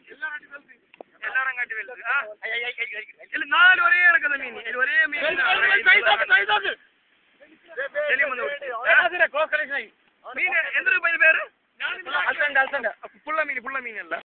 എല്ലാരും കാട്ടി വലുത് നാല് ഒരേ കണക്കുന്ന മീൻ ഒരേ മീൻ മീൻ എന്തൊരു പേര് പുള്ള മീനല്ല